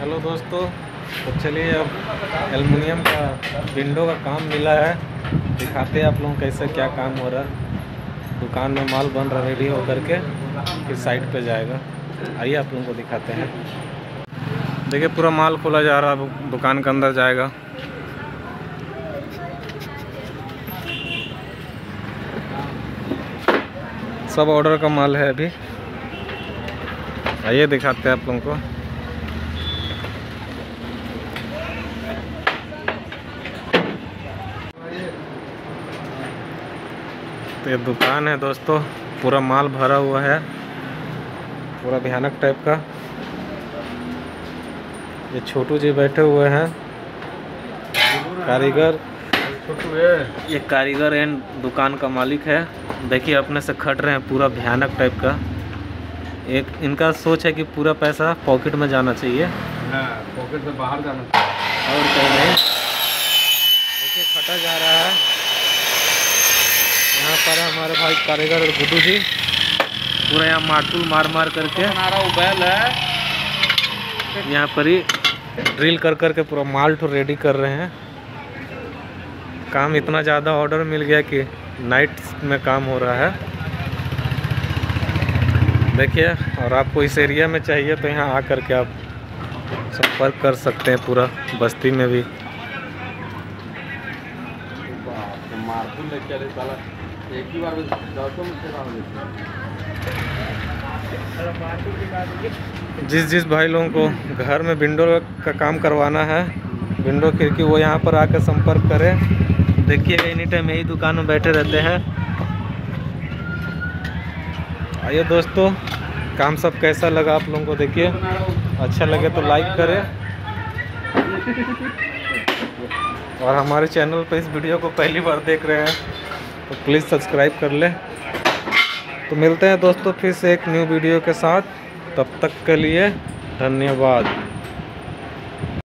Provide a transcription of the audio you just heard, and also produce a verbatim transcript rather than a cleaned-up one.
Hello दोस्तों, तो चलिए अब एल्युमिनियम का विंडो का काम मिला है, दिखाते हैं आप लोगों को कैसे क्या काम हो रहा है। दुकान में माल बन रहा रेडी हो करके फिर साइड पे जाएगा। आइए आप लोगों को दिखाते हैं। देखिए पूरा माल खोला जा रहा है, दुकान के अंदर जाएगा। सब ऑर्डर का माल है अभी। आइए दिखाते हैं आप लोगों को। तो ये दुकान है दोस्तों, पूरा माल भरा हुआ है, पूरा भयानक टाइप का। ये छोटू जी बैठे हुए हैं, कारीगर। ये कारीगर एंड दुकान का मालिक है। देखिए अपने से खट रहे हैं, पूरा भयानक टाइप का। एक इनका सोच है कि पूरा पैसा पॉकेट में जाना चाहिए, पॉकेट से बाहर जाना चाहिए और कहीं नहीं। देखिए खटा जा रहा है। यहाँ पर हमारे भाई कारीगर और गुड्डू जी पूरा यहाँ मार्टूल मार मार करके बना रहा हूँ। बैल है यहाँ पर ही ड्रिल कर करके पूरा माल तो रेडी कर रहे हैं। काम इतना ज़्यादा ऑर्डर मिल गया कि नाइट में काम हो रहा है। देखिए, और आपको इस एरिया में चाहिए तो यहाँ आकर के आप संपर्क कर सकते हैं। पूरा बस्ती में भी मार्बल लेके चले साला, एक ही बार में दसों में जिस जिस भाई लोगों को घर में विंडो का काम करवाना है, विंडो खिड़की, वो यहाँ पर आकर संपर्क करें। देखिएगा एनी टाइम यही दुकान में बैठे रहते हैं। आइए दोस्तों, काम सब कैसा लगा आप लोगों को देखिए। अच्छा लगे तो लाइक करें, और हमारे चैनल पर इस वीडियो को पहली बार देख रहे हैं तो प्लीज़ सब्सक्राइब कर लें। तो मिलते हैं दोस्तों फिर से एक न्यू वीडियो के साथ। तब तक के लिए धन्यवाद।